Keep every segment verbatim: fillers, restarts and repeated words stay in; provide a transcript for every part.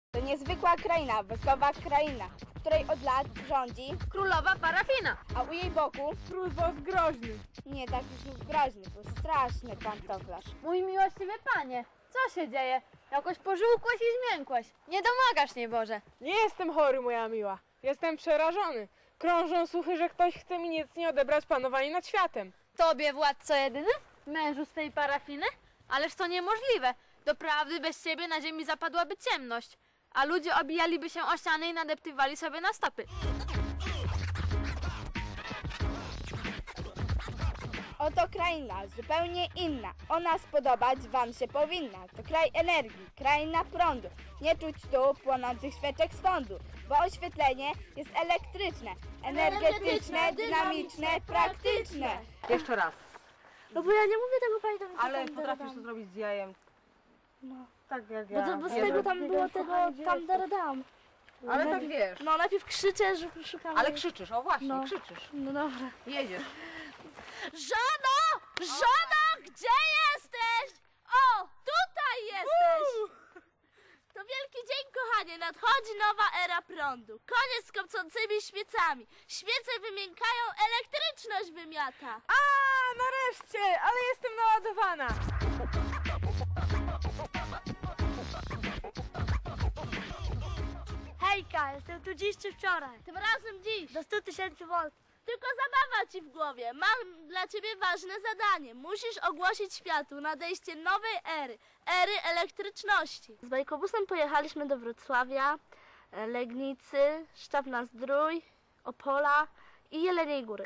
To niezwykła kraina, wojskowa kraina, w której od lat rządzi królowa Parafina, a u jej boku król Woz Groźny. nie taki znów groźny, bo straszny pantoflarz. mój miłościwy panie, co się dzieje? Jakoś pożółkłeś i zmiękłeś. Nie domagasz, nie Boże. Nie jestem chory, moja miła. Jestem przerażony. Krążą słuchy, że ktoś chce mi niecnie odebrać panowanie nad światem. Tobie, władco jedyny? Mężu z tej Parafiny? Ależ to niemożliwe. Doprawdy bez ciebie na ziemi zapadłaby ciemność, a ludzie obijaliby się o ściany i nadeptywali sobie na stopy. Oto kraina, zupełnie inna. Ona spodobać wam się powinna. To kraj energii, kraina prądu. Nie czuć tu płonących świeczek z sądu, bo oświetlenie jest elektryczne, energetyczne, dynamiczne, praktyczne. Jeszcze raz. No bo ja nie mówię tego pani tam. Ale potrafisz to zrobić z jajem. No. Tak jak Bo, ja. to, bo z Wiem. tego tam było tego tam daradam. Ale tak wiesz. No najpierw krzyczę, że szukam. Ale krzyczysz, o właśnie, No. krzyczysz. No dobra. Jedziesz. Żono! Żono! Gdzie jesteś? O! Tutaj jesteś! To wielki dzień, kochanie. Nadchodzi nowa era prądu. Koniec z kopcącymi świecami. Świece wymiękają, elektryczność wymiata. A, nareszcie, ale jestem naładowana. Hejka, jestem tu dziś czy wczoraj. Tym razem dziś. Do stu tysięcy volt. Tylko zabawa ci w głowie. Mam dla ciebie ważne zadanie. Musisz ogłosić światu nadejście nowej ery. Ery elektryczności. Z bajkobusem pojechaliśmy do Wrocławia, Legnicy, Sztabna-Zdrój, Opola i Jeleniej Góry.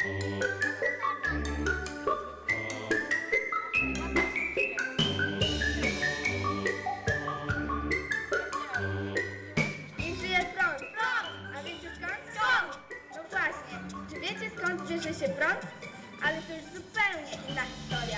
Czy wiecie, skąd bierze się prąd? Ale to już zupełnie inna historia.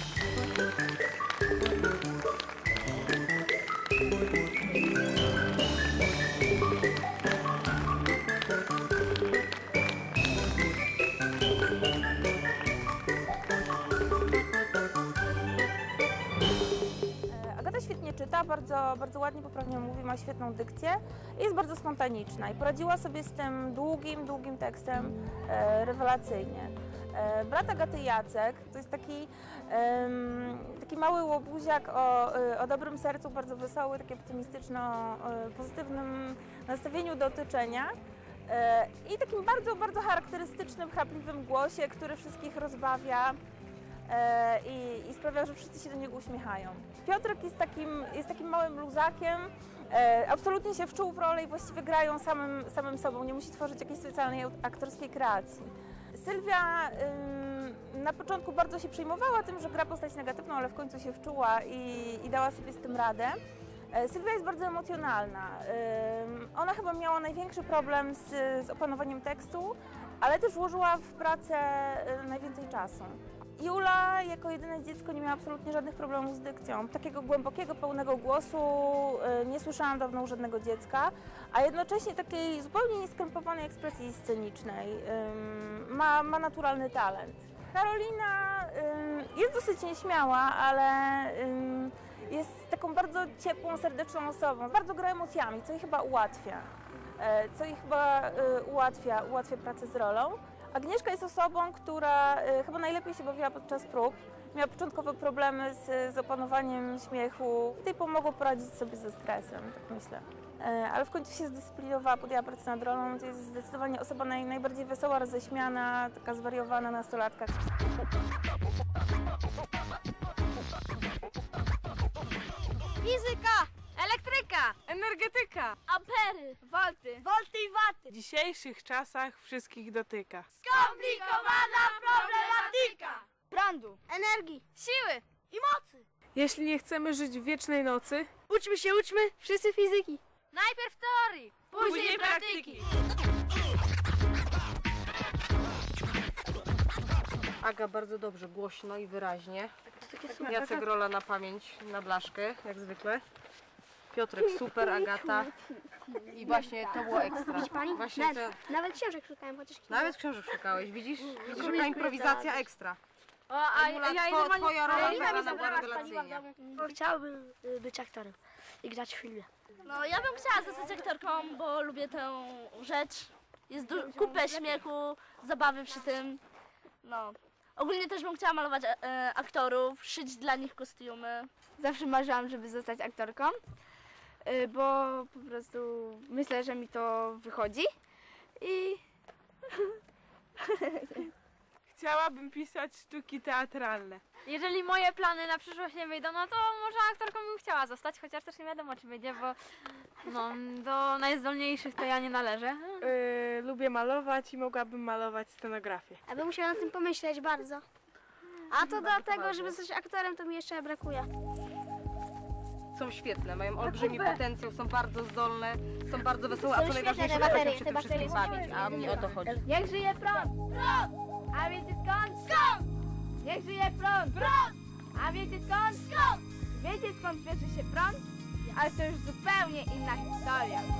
Agata świetnie czyta, bardzo, bardzo ładnie, poprawnie mówi, ma świetną dykcję i jest bardzo spontaniczna i poradziła sobie z tym długim, długim tekstem e, rewelacyjnie. E, brat Agaty Jacek to jest taki, e, taki mały łobuziak o, o dobrym sercu, bardzo wesoły, taki optymistyczno-pozytywnym nastawieniu do otoczenia. E, I takim bardzo, bardzo charakterystycznym, chrapliwym głosie, który wszystkich rozbawia. I, i sprawia, że wszyscy się do niego uśmiechają. Piotrek jest takim, jest takim małym luzakiem, e, absolutnie się wczuł w rolę i właściwie grają samym, samym sobą, nie musi tworzyć jakiejś specjalnej aktorskiej kreacji. Sylwia ym, na początku bardzo się przejmowała tym, że gra postać negatywną, ale w końcu się wczuła i, i dała sobie z tym radę. E, Sylwia jest bardzo emocjonalna. Ym, ona chyba miała największy problem z, z opanowaniem tekstu, ale też włożyła w pracę y, najwięcej czasu. Jula jako jedyne dziecko nie miała absolutnie żadnych problemów z dykcją. Takiego głębokiego, pełnego głosu nie słyszałam dawno u żadnego dziecka, a jednocześnie takiej zupełnie nieskrępowanej ekspresji scenicznej. Ma, ma naturalny talent. Karolina jest dosyć nieśmiała, ale jest taką bardzo ciepłą, serdeczną osobą. Bardzo gra emocjami, co jej chyba ułatwia. Co jej chyba ułatwia, ułatwia pracę z rolą. Agnieszka jest osobą, która y, chyba najlepiej się bawiła podczas prób. Miała początkowe problemy z, z opanowaniem śmiechu. Tej pomogło poradzić sobie ze stresem, tak myślę. Y, ale w końcu się zdyscyplinowała, podjęła pracę nad rolą. To jest zdecydowanie osoba naj, najbardziej wesoła, roześmiana, taka zwariowana nastolatka. Fizyka! Elektryka! Energetyka. Ampery, Wolty. volty i waty. W dzisiejszych czasach wszystkich dotyka. Skomplikowana problematyka. Prądu. Energii, Siły! i mocy. Jeśli nie chcemy żyć w wiecznej nocy, Uczmy się, uczmy, wszyscy fizyki. Najpierw teorii, później praktyki. Aga bardzo dobrze, głośno i wyraźnie. Jacek rola na pamięć, na blaszkę, jak zwykle. Piotrek super, Agata. I właśnie to było ekstra. Właśnie to... Nawet książek szukałem, chociaż Nawet książek szukałeś, widzisz? Widzisz, jaka improwizacja ekstra. O, a Jula, ja two, twoja rola Janina mi wygląda zabrała, rewelacyjnie. Chciałbym być aktorem. i grać w filmie. No ja bym chciała zostać aktorką, bo lubię tę rzecz. Jest du- kupę śmiechu, zabawy przy tym. No. Ogólnie też bym chciała malować e, aktorów, szyć dla nich kostiumy. Zawsze marzyłam, żeby zostać aktorką, y, bo po prostu myślę, że mi to wychodzi i Chciałabym pisać sztuki teatralne. Jeżeli moje plany na przyszłość nie wyjdą, no to może aktorką bym chciała zostać, chociaż też nie wiadomo, czy wyjdzie, bo no, do najzdolniejszych to ja nie należę. Yy, lubię malować i mogłabym malować scenografię. Ja bym musiała na tym pomyśleć bardzo. A to do tego, żeby zostać aktorem, to mi jeszcze brakuje. Są świetne, mają olbrzymi potencjał, są bardzo zdolne, są bardzo wesołe, a Są co świetne najważniejsze, te baterie, potrafią się te tym wszystkim baterie. bawić, a mnie o to chodzi. niech żyje prąd! Prąd! A wiecie skąd? Skąd? Niech żyje prąd! Prąd! A wiecie skąd? Skąd? Wiecie skąd bierze się prąd? Ale to już zupełnie inna historia.